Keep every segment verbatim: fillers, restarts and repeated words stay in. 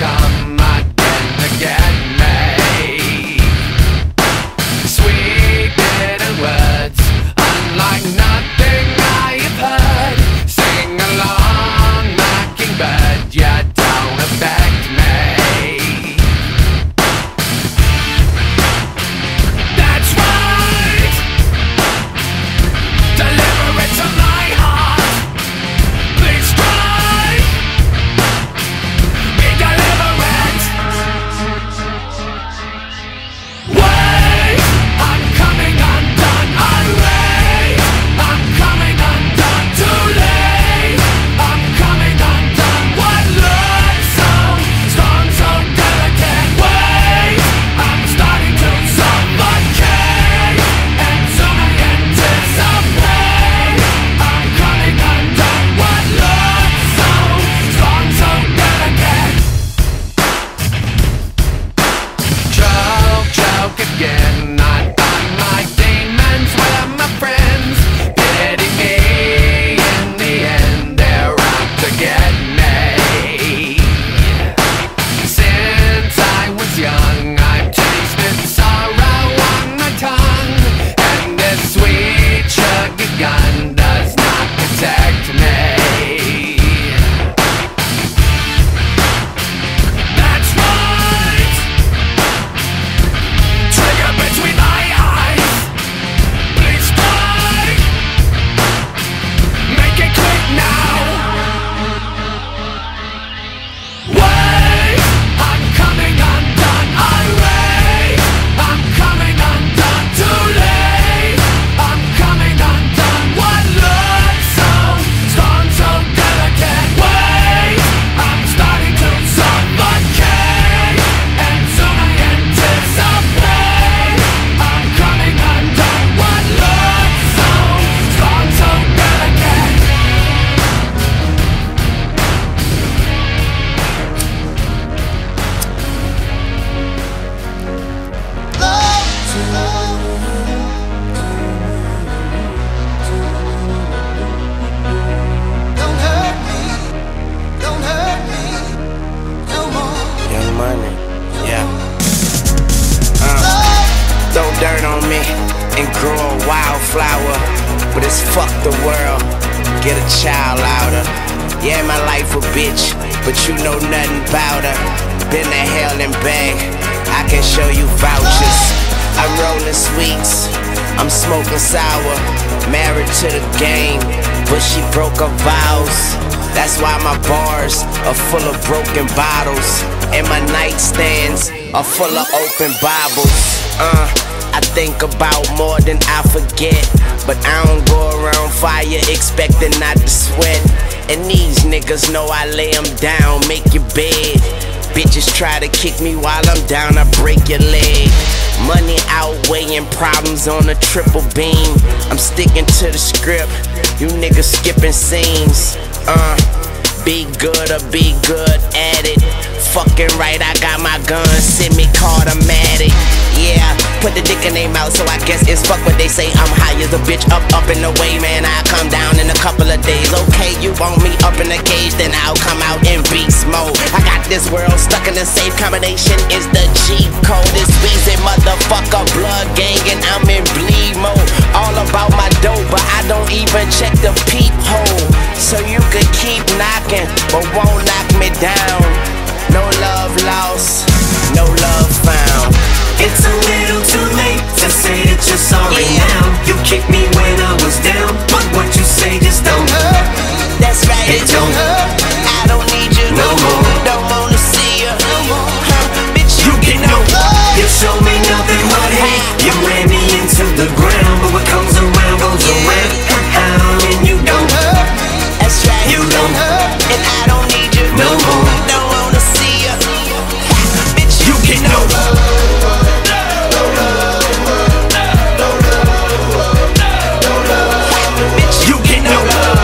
come again to get me. Sweet little words, unlike nothing I have heard. Sing along, mockingbird, you don't affect me. That's right, deliver it to my heart. Please try, be deliverance. Wait, I'm coming undone, unlate. I'm coming undone, too late. I'm coming undone, what looks so strong, so delicate. Wait, I'm starting to suffocate, and soon I anticipate. I'm coming undone, what looks so strong, so delicate. Choke, choke again. I find my demons were my friends. Pity me, in the end they're out to get me. Since I was young, I've tasted sorrow on my tongue, and this sweet sugar gun does not protect me. That's right, trigger between my eyes. Please strike, make it quick now. Wait, I'm coming undone, unlate. I'm coming undone, too late. I'm coming undone, what looks so strong, so delicate. Wait, I'm starting to suffocate, and soon I anticipate. I'm coming undone, what looks so strong, so delicate. Don't hurt me, don't hurt me no more. Young Money, yeah. Uh, throw dirt on me and grow a wildflower, but it's fuck the world, get a child louder. Yeah, my life a bitch, but you know nothing about her. Been to hell and back, I can show you vouchers. I'm rolling sweets, I'm smoking sour. Married to the game, but she broke her vows. That's why my bars are full of broken bottles, and my nightstands are full of open Bibles. Uh, I think about more than I forget, but I don't go around fire expecting not to sweat. And these niggas know I lay them down, make your bed. Bitches try to kick me while I'm down, I break your leg. Money outweighing problems on a triple beam. I'm sticking to the script, you niggas skipping scenes. Uh, be good or be good at it. Fucking right, I got my gun, semi-automatic. Yeah, put the dick in their mouth, so I guess it's fuck what they say. I'm high as a bitch, up, up and away, man. I come down in a couple of days. Okay, you want me up in a cage, then I'll come out in beast mode. I got this world stuck in a safe combination, is the cheat code. It's Weezy, motherfucker, blood gang, and I'm in bleed mode. All about my dope, but I don't even check the peephole. So you could keep knocking, but won't knock me down. No love lost, no love found. It's a little too late to say that you're sorry Yeah. now. You kicked me when I was down, but what you say just don't hurt me. That's right, It don't hurt me I don't need you no more. Don't wanna see you no more. huh, bitch, you, You get no love. You show me nothing but hate. You ran me into the ground, but what comes around goes Yeah. around. And you don't hurt me. That's right, You don't hurt me and I don't need you no more. Don't wanna see you bitch, You get no love. bitch, You get no love.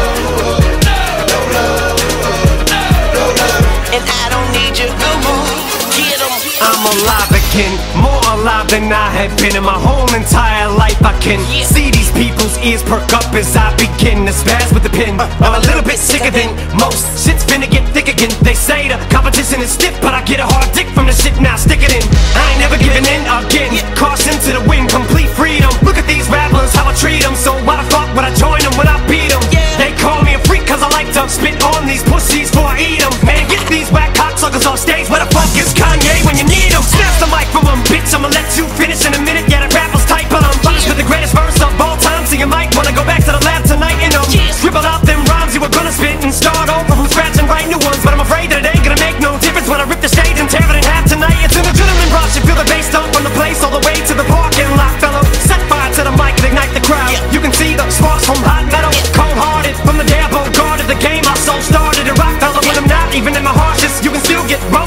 and I don't need you no more. Get 'em. I'm alive again, more alive than I have been in my whole entire life. I can Yeah. see these people's ears perk up as I begin to spaz with the pen. I'm a little bit sicker than most. Shit's finna get thick again. They say the competition Listen, it's stiff, but I get a hard dick from the shit, now stick it in. I ain't never giving in again. Caution to the wind, complete freedom. Look at these rappers, how I treat them. So why the fuck would I join them when I beat them? They call me a freak cause I like to spit on these pussies before I eat them. Man, get these whack cocksuckers off stage. Where the fuck is Kanye when you need him? Snatch the mic from him, bitch, I'ma let you finish in a minute. Yeah, the rapper's tight, but I'm finished with the greatest verse of all time. So you might wanna go back to the lab tonight and um, scribble out them rhymes you were gonna spit and start over from scratch and write new ones. But I'm afraid that it ain't gonna make no difference when I rip the stage and tear it in half tonight. It's an adrenaline rush, you feel the bass dump from the place all the way to the parking lot, fellow. Set fire to the mic and ignite the crowd. You can see the sparks from hot metal. Cold-hearted from the day I guarded the game. I soul started to rock, fellow. When I'm not even in my harshest, you can still get rocked.